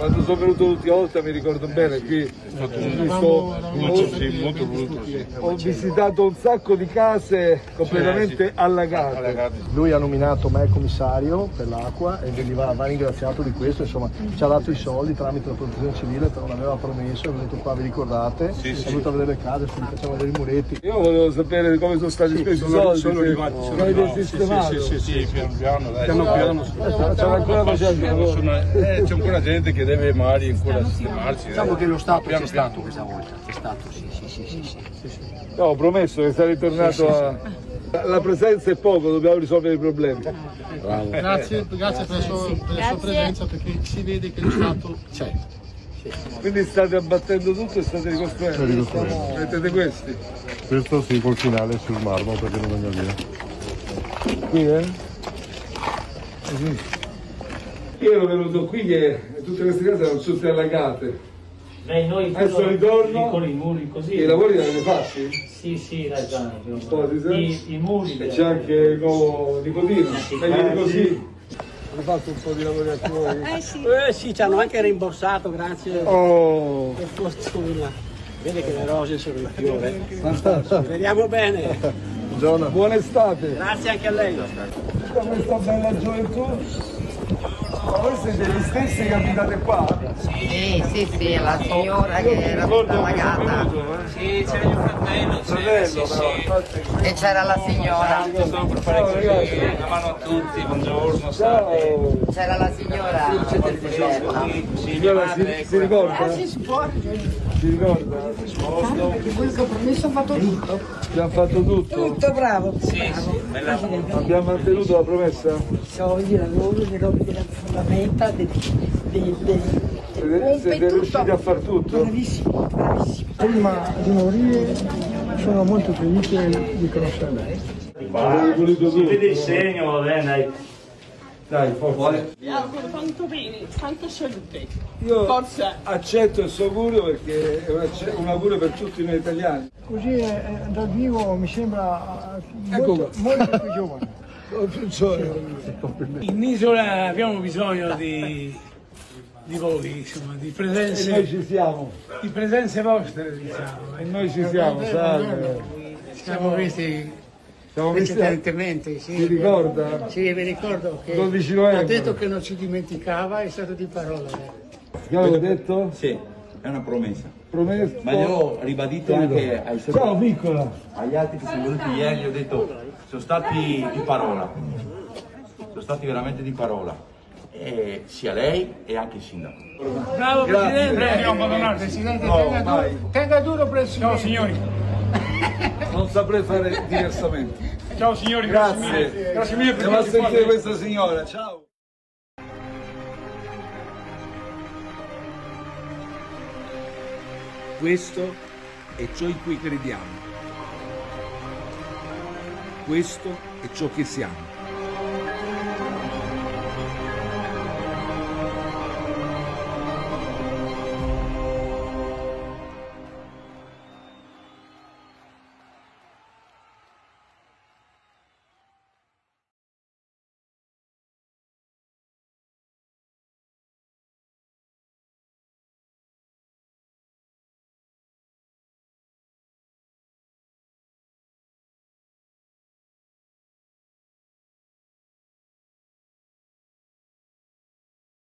Quando sono venuto l'ultima volta mi ricordo bene, qui ho visitato un sacco di case completamente allagate. Lui ha nominato me commissario per l'acqua e va ringraziato di questo, insomma ci ha dato i soldi tramite la protezione civile, però non aveva promesso, è venuto qua, vi ricordate? È venuto a vedere le case, facciamo vedere i muretti. Io volevo sapere come sono stati spesi i soldi, sono arrivati, sì, piano piano. Stanno ancora facendo lavoro. C'è ancora gente che deve magari ancora sistemarsi. Diciamo che lo Stato c'è stato questa volta, c'è stato, sì. No, ho promesso che sarei tornato a... La presenza è poco, dobbiamo risolvere i problemi. Grazie per la sua presenza, perché si vede che lo Stato c'è. Quindi state abbattendo tutto e state ricostruendo? Mettete questi? Questo sì, col finale sul marmo perché non venga via. Qui, Così. Io ero venuto qui che tutte queste case erano tutte allagate. Noi adesso ritorno, con i muri così. I lavori li avete fatti? Sì, dai, i muri. E c'è anche il nuovo Nicodino, meglio di così. Hai fatto un po' di lavori a voi? Sì, ci hanno anche rimborsato, grazie. Oh! Per fortuna. Vede che le rose sono in fiore. Fantastico. Vediamo bene. Buongiorno. Buona estate. Grazie anche a lei. Da questa bella gioventù. Ma voi siete gli stessi che abitate qua? Sì, la signora che era tutta allagata. Sì, c'era mio fratello. E c'era la signora. Una mano a tutti, buongiorno. Ciao. C'era la signora. Signora, si ricorda? Si ricorda? Quel compromesso ho fatto tutto. Abbiamo fatto tutto? Tutto bravo. Sì, Abbiamo mantenuto la promessa? Soldi, lavoro, le robe della fondamenta, Siete riusciti a far tutto? Bravissimo. Prima di morire sono molto felice di conoscere lei. Si vede il segno, va bene, dai. Dai, forza. Vi auguro tanto bene, tanta salute. Io Forza. accetto il suo augurio perché è un augurio per tutti noi italiani. Così dal vivo mi sembra molto più giovane. In isola abbiamo bisogno di voi, insomma, di E presenze, noi ci siamo. di presenze vostre, diciamo. E noi ci siamo, salve. Siamo visti Siamo visti. precedentemente, sì. Ti ricorda? Sì, mi ricordo che 12 novembre. ha detto che non ci dimenticava, è stato di parola. Che avevo detto? Sì, è una promessa. Promesso. Ma gliel'ho ribadito anche Ciao piccola. agli altri che sono venuti ieri, gli ho detto, sono stati di parola, sono stati veramente di parola, sia lei e anche il sindaco. Bravo Grazie. Presidente! Presidente, tenga duro Presidente! Ciao signori. Non saprei fare diversamente. Ciao signori, Grazie. Grazie mille per Andiamo a questi sentire quadri. questa signora. Ciao. Questo è ciò in cui crediamo. Questo è ciò che siamo.